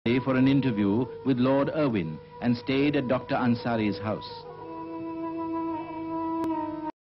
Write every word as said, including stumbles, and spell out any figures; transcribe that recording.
for an interview with Lord Irwin and stayed at Doctor Ansari's house.